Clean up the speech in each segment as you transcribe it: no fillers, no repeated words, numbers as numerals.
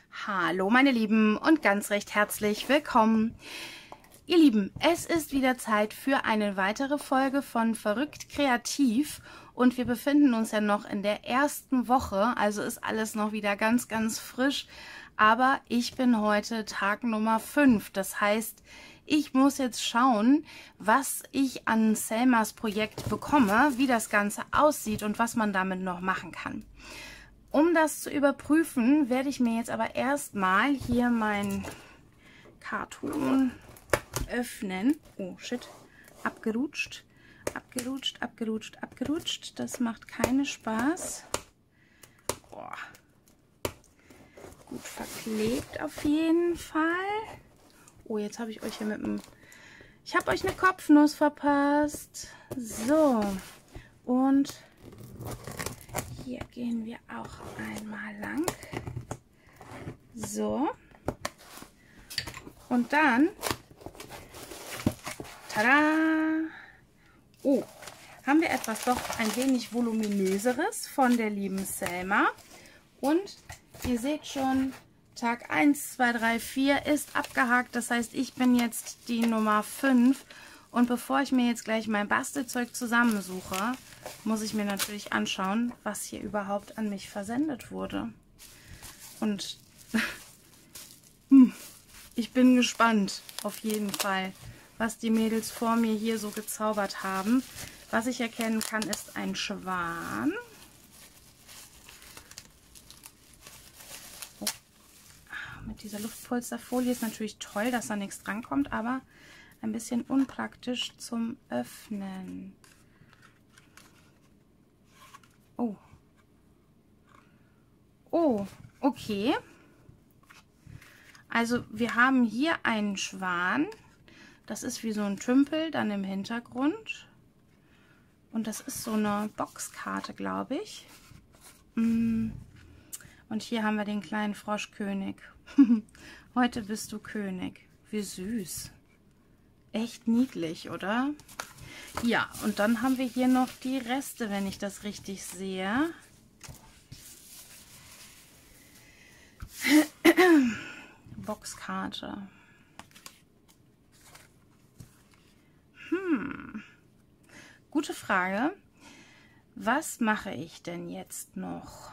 Hallo meine Lieben und ganz recht herzlich willkommen. Ihr Lieben, es ist wieder Zeit für eine weitere Folge von Verrückt Kreativ und wir befinden uns ja noch in der ersten Woche, also ist alles noch wieder ganz, ganz frisch, aber ich bin heute Tag Nummer 5, das heißt, ich muss jetzt schauen, was ich an Selmas Projekt bekomme, wie das Ganze aussieht und was man damit noch machen kann. Um das zu überprüfen, werde ich mir jetzt aber erstmal hier mein Karton öffnen. Oh shit, abgerutscht, abgerutscht, abgerutscht, abgerutscht. Das macht keinen Spaß. Boah. Gut verklebt auf jeden Fall. Oh, jetzt habe ich euch hier mit dem... Ich habe euch eine Kopfnuss verpasst. So, und... hier gehen wir auch einmal lang. So. Und dann, tada! Oh, haben wir etwas doch ein wenig voluminöseres von der lieben Selma. Und ihr seht schon, Tag 1, 2, 3, 4 ist abgehakt. Das heißt, ich bin jetzt die Nummer 5. Und bevor ich mir jetzt gleich mein Bastelzeug zusammensuche, muss ich mir natürlich anschauen, was hier überhaupt an mich versendet wurde. Und ich bin gespannt, auf jeden Fall, was die Mädels vor mir hier so gezaubert haben. Was ich erkennen kann, ist ein Schwan. Oh. Mit dieser Luftpolsterfolie ist natürlich toll, dass da nichts drankommt, aber ein bisschen unpraktisch zum Öffnen. Oh. Oh, okay. Also wir haben hier einen Schwan. Das ist wie so ein Tümpel dann im Hintergrund. Und das ist so eine Boxkarte, glaube ich. Und hier haben wir den kleinen Froschkönig. Heute bist du König. Wie süß. Echt niedlich, oder? Ja, und dann haben wir hier noch die Reste, wenn ich das richtig sehe. Boxkarte. Gute Frage. Was mache ich denn jetzt noch?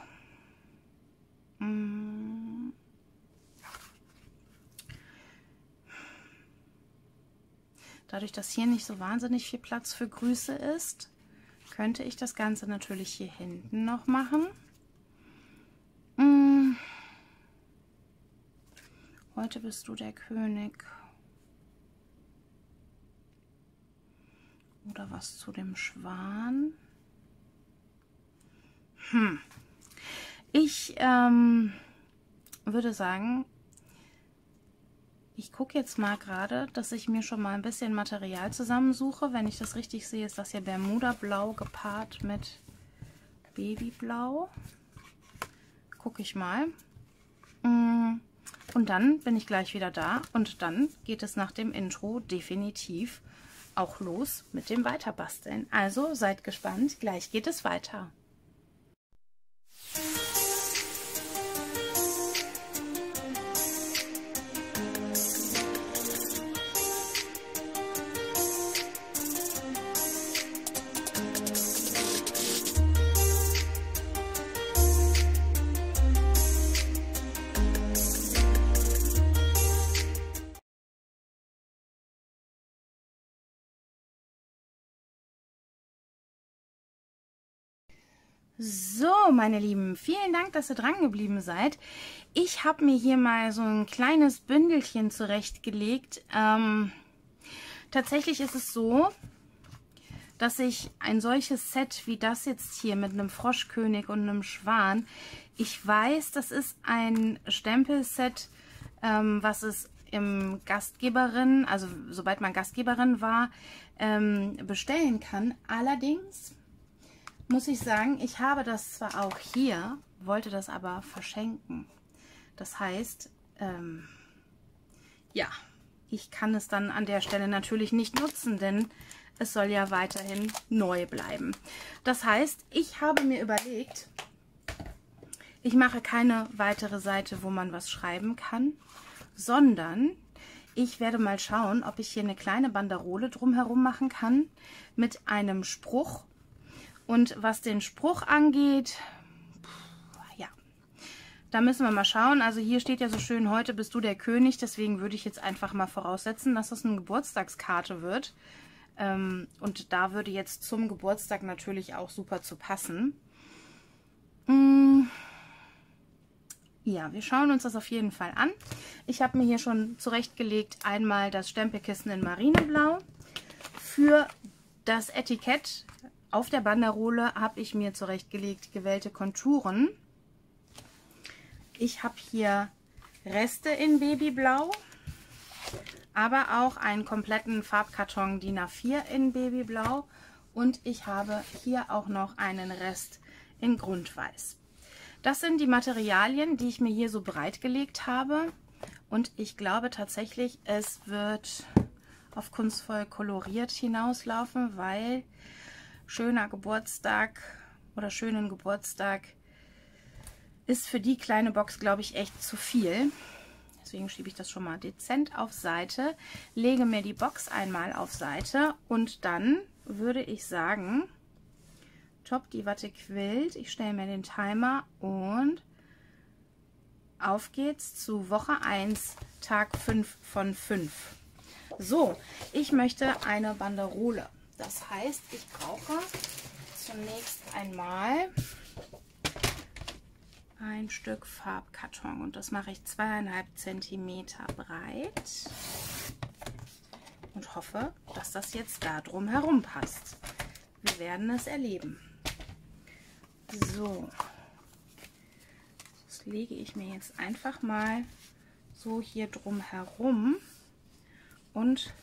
Dadurch, dass hier nicht so wahnsinnig viel Platz für Grüße ist, könnte ich das Ganze natürlich hier hinten noch machen. Heute bist du der König. Oder was zu dem Schwan? Ich würde sagen, ich gucke jetzt mal gerade, dass ich mir schon mal ein bisschen Material zusammensuche. Wenn ich das richtig sehe, ist das hier Bermuda-Blau gepaart mit Babyblau. Gucke ich mal. Und dann bin ich gleich wieder da. Und dann geht es nach dem Intro definitiv auch los mit dem Weiterbasteln. Also seid gespannt, gleich geht es weiter. So, meine Lieben, vielen Dank, dass ihr dran geblieben seid. Ich habe mir hier mal so ein kleines Bündelchen zurechtgelegt. Tatsächlich ist es so, dass ich ein solches Set wie das jetzt hier mit einem Froschkönig und einem Schwan, ich weiß, das ist ein Stempelset, was es im Gastgeberin, also sobald man Gastgeberin war, bestellen kann. Allerdings muss ich sagen, ich habe das zwar auch hier, wollte das aber verschenken. Das heißt, ja, ich kann es dann an der Stelle natürlich nicht nutzen, denn es soll ja weiterhin neu bleiben. Das heißt, ich habe mir überlegt, Ich mache keine weitere Seite, wo man was schreiben kann, sondern ich werde mal schauen, ob ich hier eine kleine Banderole drumherum machen kann mit einem Spruch. Und was den Spruch angeht, ja, da müssen wir mal schauen. Also hier steht ja so schön, heute bist du der König. Deswegen würde ich jetzt einfach mal voraussetzen, dass das eine Geburtstagskarte wird. Und da würde jetzt zum Geburtstag natürlich auch super zu passen. Ja, wir schauen uns das auf jeden Fall an. Ich habe mir hier schon zurechtgelegt einmal das Stempelkissen in Marineblau. Für das Etikett auf der Banderole habe ich mir zurechtgelegt gewählte Konturen. Ich habe hier Reste in Babyblau, aber auch einen kompletten Farbkarton DIN A4 in Babyblau und ich habe hier auch noch einen Rest in Grundweiß. Das sind die Materialien, die ich mir hier so bereitgelegt habe und ich glaube tatsächlich, es wird auf kunstvoll koloriert hinauslaufen, weil schöner Geburtstag oder schönen Geburtstag ist für die kleine Box, glaube ich, echt zu viel. Deswegen schiebe ich das schon mal dezent auf Seite, lege mir die Box einmal auf Seite und dann würde ich sagen, top, die Watte quillt, ich stelle mir den Timer und auf geht's zu Woche 1, Tag 5 von 5. So, ich möchte eine Banderole. Das heißt, ich brauche zunächst einmal ein Stück Farbkarton und das mache ich 2,5 cm breit und hoffe, dass das jetzt da drum herum passt. Wir werden es erleben. So, das lege ich mir jetzt einfach mal so hier drum herum und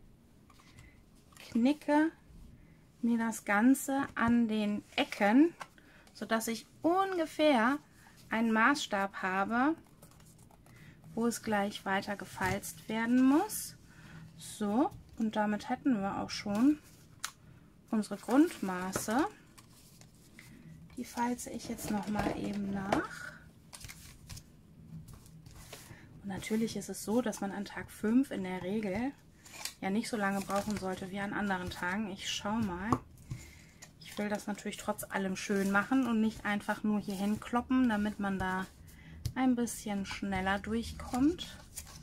knicke mir das Ganze an den Ecken, sodass ich ungefähr einen Maßstab habe, wo es gleich weiter gefalzt werden muss. So, und damit hätten wir auch schon unsere Grundmaße. Die falze ich jetzt noch mal eben nach. Und natürlich ist es so, dass man an Tag 5 in der Regel ja nicht so lange brauchen sollte wie an anderen Tagen. Ich schaue mal. Ich will das natürlich trotz allem schön machen und nicht einfach nur hier hinkloppen, damit man da ein bisschen schneller durchkommt.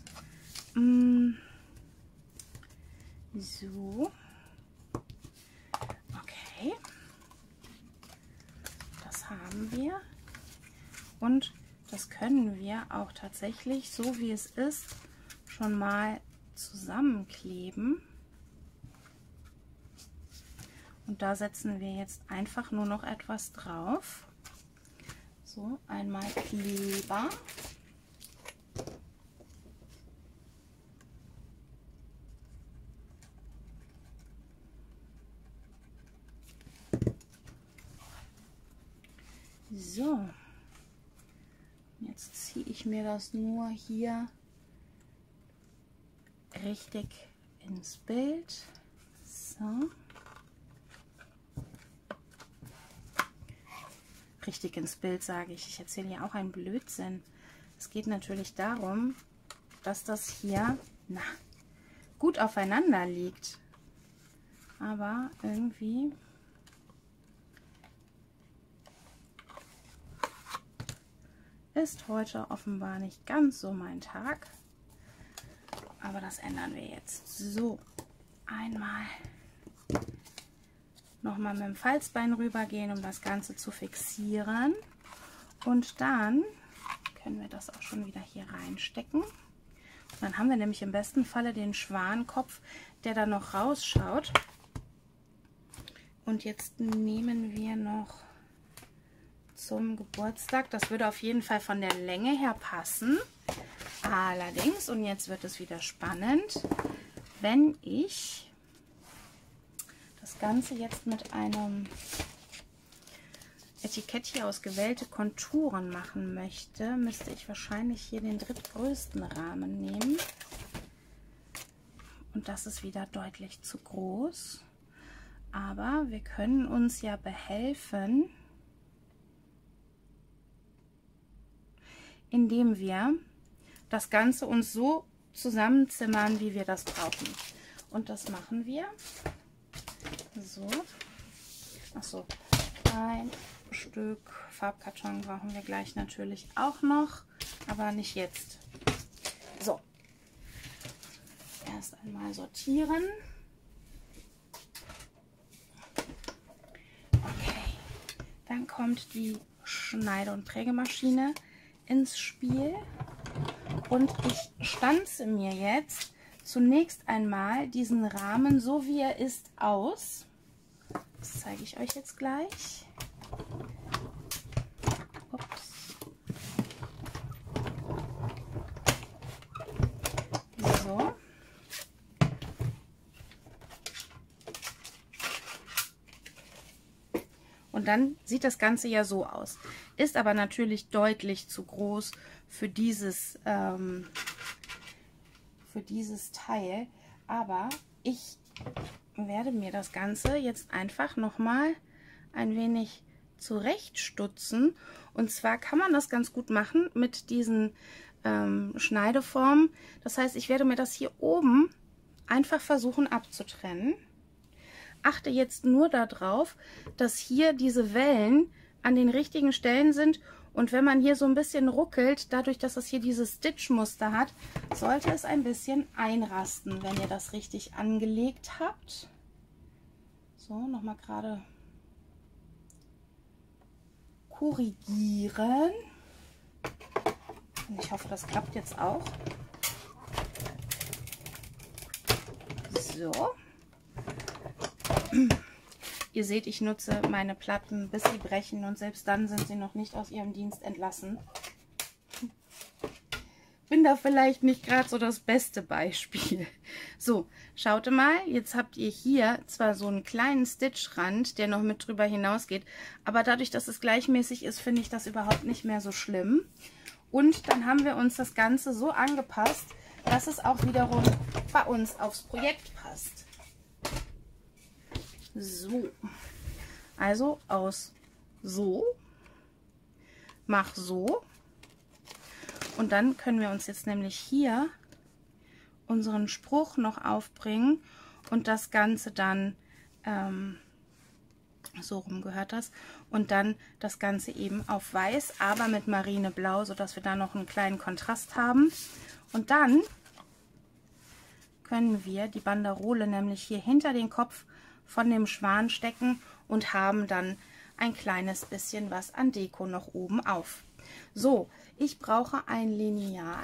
So. Okay. Das haben wir. Und das können wir auch tatsächlich, so wie es ist, schon mal zusammenkleben. Und da setzen wir jetzt einfach nur noch etwas drauf. So, einmal Kleber. So, jetzt ziehe ich mir das nur hier richtig ins Bild. So. Richtig ins Bild sage ich. Ich erzähle ja auch einen Blödsinn. Es geht natürlich darum, dass das hier gut aufeinander liegt. Aber irgendwie ist heute offenbar nicht ganz so mein Tag. Aber das ändern wir jetzt. So, einmal nochmal mit dem Falzbein rübergehen, um das Ganze zu fixieren. Und dann können wir das auch schon wieder hier reinstecken. Und dann haben wir nämlich im besten Falle den Schwankopf, der da noch rausschaut. Und jetzt nehmen wir noch zum Geburtstag. Das würde auf jeden Fall von der Länge her passen. Allerdings, und jetzt wird es wieder spannend, wenn ich das Ganze jetzt mit einem Etikett hier aus gewählte Konturen machen möchte, müsste ich wahrscheinlich hier den drittgrößten Rahmen nehmen. Und das ist wieder deutlich zu groß. Aber wir können uns ja behelfen indem wir das Ganze uns so zusammenzimmern, wie wir das brauchen. Und das machen wir so. Achso, ein Stück Farbkarton brauchen wir gleich natürlich auch noch, aber nicht jetzt. So, erst einmal sortieren. Okay, dann kommt die Schneide- und Prägemaschine ins Spiel und ich stanze mir jetzt zunächst einmal diesen Rahmen, so wie er ist, aus. Das zeige ich euch jetzt gleich. Ups. So. Und dann sieht das Ganze ja so aus. Ist aber natürlich deutlich zu groß für dieses Teil. Aber ich werde mir das Ganze jetzt einfach nochmal ein wenig zurechtstutzen. Und zwar kann man das ganz gut machen mit diesen Schneideformen. Das heißt, ich werde mir das hier oben einfach versuchen abzutrennen. Achte jetzt nur darauf, dass hier diese Wellen an den richtigen Stellen sind. Und wenn man hier so ein bisschen ruckelt, dadurch, dass es hier dieses Stitch-Muster hat, sollte es ein bisschen einrasten, wenn ihr das richtig angelegt habt. So, nochmal gerade korrigieren. Und ich hoffe, das klappt jetzt auch. So. Ihr seht, ich nutze meine Platten, bis sie brechen, und selbst dann sind sie noch nicht aus ihrem Dienst entlassen. Bin da vielleicht nicht gerade so das beste Beispiel. So, schaut mal, jetzt habt ihr hier zwar so einen kleinen Stitchrand, der noch mit drüber hinausgeht, aber dadurch, dass es gleichmäßig ist, finde ich das überhaupt nicht mehr so schlimm. Und dann haben wir uns das Ganze so angepasst, dass es auch wiederum bei uns aufs Projekt passt. So, also aus so, mach so, und dann können wir uns jetzt nämlich hier unseren Spruch noch aufbringen und das Ganze dann, so rum gehört das, und dann das Ganze eben auf weiß, aber mit Marineblau, sodass wir da noch einen kleinen Kontrast haben. Und dann können wir die Banderole nämlich hier hinter den Kopf von dem Schwan stecken und haben dann ein kleines bisschen was an Deko noch oben auf. So, ich brauche ein Lineal.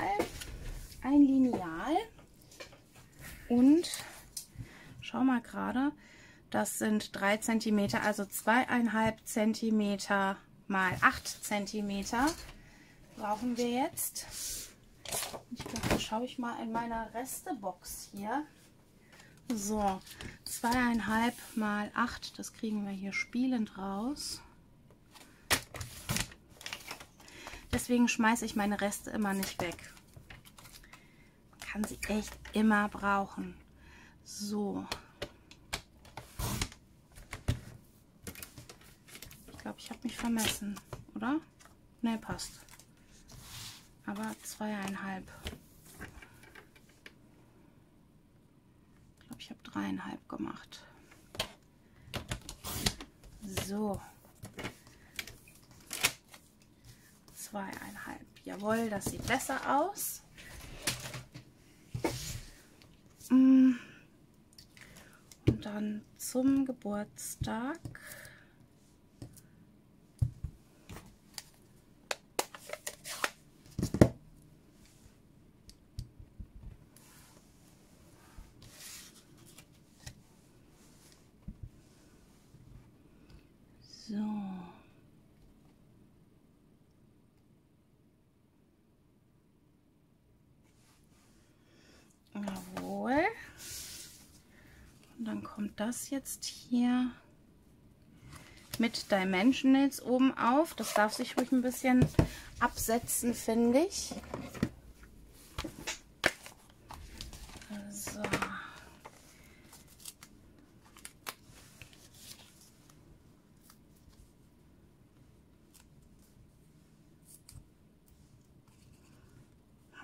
Und schau mal gerade, das sind 3 cm, also 2,5 cm mal 8 cm brauchen wir jetzt. Ich glaube, da schaue ich mal in meiner Restebox hier. So, 2,5 mal 8, das kriegen wir hier spielend raus. Deswegen schmeiße ich meine Reste immer nicht weg. Man kann sie echt immer brauchen. So. Ich glaube, ich habe mich vermessen, oder? Ne, passt. Aber 2,5. Ich habe 3,5 gemacht. So. 2,5. Jawohl, das sieht besser aus. Und dann zum Geburtstag. So. Jawohl. Und dann kommt das jetzt hier mit Dimensionals oben auf. Das darf sich ruhig ein bisschen absetzen, finde ich. So.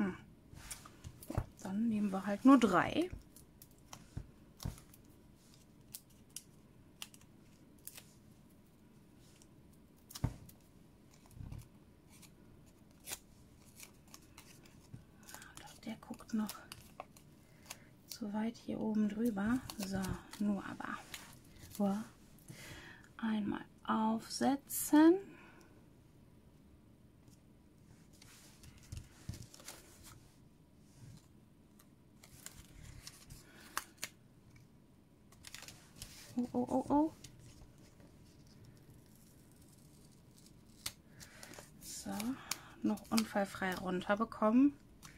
Ja, dann nehmen wir halt nur 3. Der guckt noch so weit hier oben drüber. So, nur aber. So. Einmal aufsetzen. Oh, oh, oh, oh. So, noch unfallfrei runterbekommen.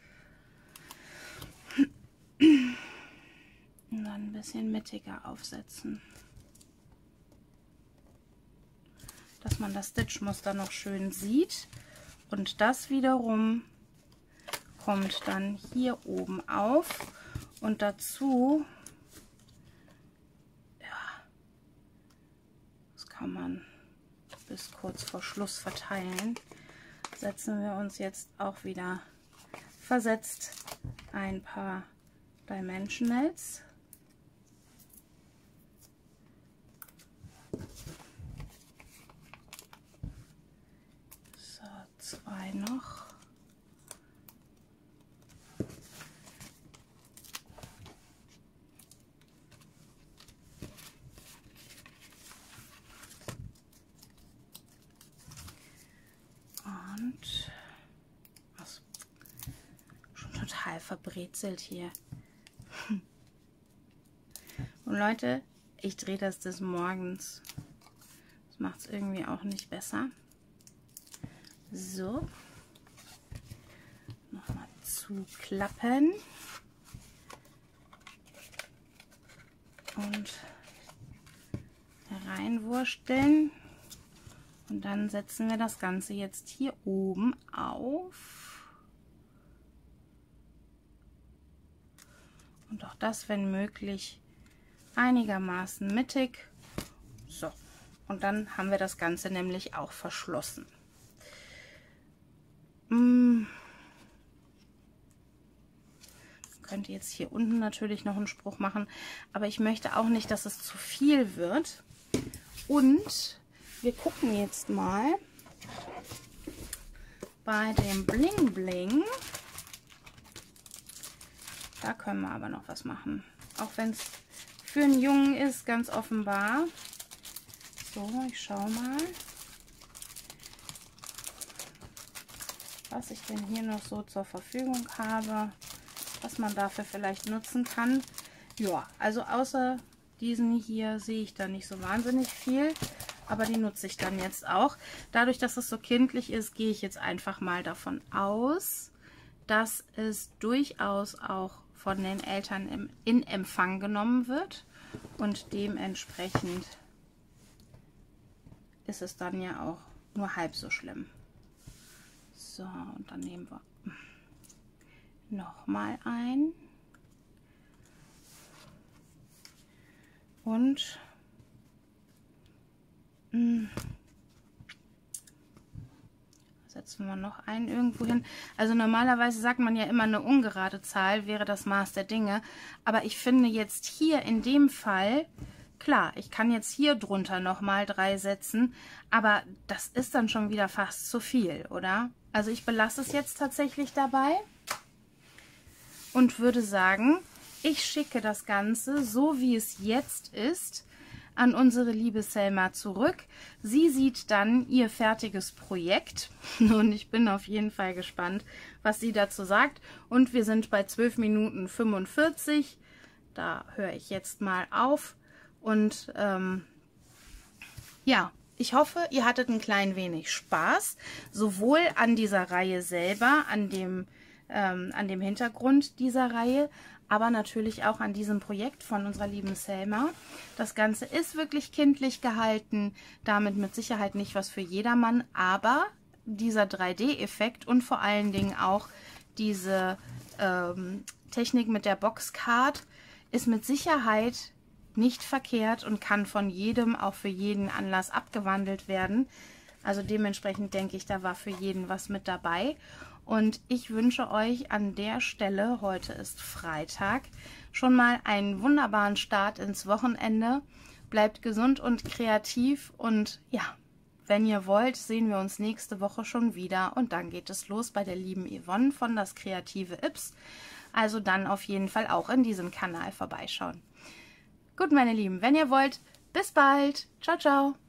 Und dann ein bisschen mittiger aufsetzen. Dass man das Stitchmuster noch schön sieht. Und das wiederum kommt dann hier oben auf. Und dazu, ja, das kann man bis kurz vor Schluss verteilen, setzen wir uns jetzt auch wieder versetzt ein paar Dimensionals. So, 2 noch. Und was schon total verbrezelt hier. Und Leute, ich drehe das des Morgens. Das macht es irgendwie auch nicht besser. So. Nochmal zuklappen. Und hereinwursteln. Und dann setzen wir das Ganze jetzt hier oben auf. Und auch das, wenn möglich, einigermaßen mittig. So, und dann haben wir das Ganze nämlich auch verschlossen. Man könnte jetzt hier unten natürlich noch einen Spruch machen, aber ich möchte auch nicht, dass es zu viel wird. Und wir gucken jetzt mal bei dem Bling Bling. Da können wir aber noch was machen. Auch wenn es für einen Jungen ist, ganz offenbar. So, ich schaue mal, was ich denn hier noch so zur Verfügung habe, was man dafür vielleicht nutzen kann. Ja, also außer diesen hier sehe ich da nicht so wahnsinnig viel. Aber die nutze ich dann jetzt auch. Dadurch, dass es so kindlich ist, gehe ich jetzt einfach mal davon aus, dass es durchaus auch von den Eltern in Empfang genommen wird. Und dementsprechend ist es dann ja auch nur halb so schlimm. So, und dann nehmen wir nochmal ein. Und setzen wir noch einen irgendwo hin. Also normalerweise sagt man ja immer, eine ungerade Zahl wäre das Maß der Dinge. Aber ich finde jetzt hier in dem Fall, klar, ich kann jetzt hier drunter nochmal 3 setzen, aber das ist dann schon wieder fast zu viel, oder? Also ich belasse es jetzt tatsächlich dabei und würde sagen, ich schicke das Ganze, so wie es jetzt ist, an unsere liebe Selma zurück. Sie sieht dann ihr fertiges Projekt und ich bin auf jeden Fall gespannt, was sie dazu sagt. Und wir sind bei 12 Minuten 45. Da höre ich jetzt mal auf und ja, ich hoffe, ihr hattet ein klein wenig Spaß, sowohl an dieser Reihe selber, an dem Hintergrund dieser Reihe, aber natürlich auch an diesem Projekt von unserer lieben Selma. Das Ganze ist wirklich kindlich gehalten, damit mit Sicherheit nicht was für jedermann, aber dieser 3D-Effekt und vor allen Dingen auch diese Technik mit der Boxcard ist mit Sicherheit nicht verkehrt und kann von jedem, auch für jeden Anlass abgewandelt werden. Also dementsprechend denke ich, da war für jeden was mit dabei. Und ich wünsche euch an der Stelle, heute ist Freitag, schon mal einen wunderbaren Start ins Wochenende. Bleibt gesund und kreativ und ja, wenn ihr wollt, sehen wir uns nächste Woche schon wieder und dann geht es los bei der lieben Yvonne von Das Kreative Yps. Also dann auf jeden Fall auch in diesem Kanal vorbeischauen. Gut, meine Lieben, wenn ihr wollt, bis bald. Ciao, ciao.